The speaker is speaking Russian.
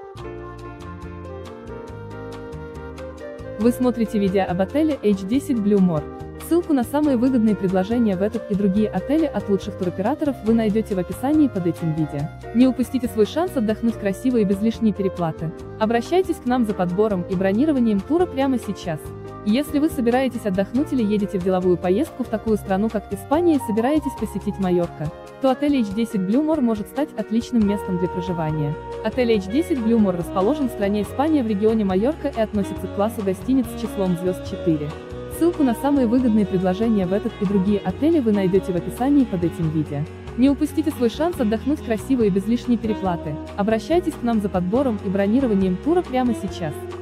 Вы смотрите видео об отеле H10 Blue More. Ссылку на самые выгодные предложения в этот и другие отели от лучших туроператоров вы найдете в описании под этим видео. Не упустите свой шанс отдохнуть красиво и без лишней переплаты. Обращайтесь к нам за подбором и бронированием тура прямо сейчас. Если вы собираетесь отдохнуть или едете в деловую поездку в такую страну, как Испания, и собираетесь посетить Майорка, то отель H10 Blue More может стать отличным местом для проживания. Отель H10 Blue More расположен в стране Испания в регионе Майорка и относится к классу гостиниц с числом звезд 4. Ссылку на самые выгодные предложения в этот и другие отели вы найдете в описании под этим видео. Не упустите свой шанс отдохнуть красиво и без лишней переплаты. Обращайтесь к нам за подбором и бронированием тура прямо сейчас.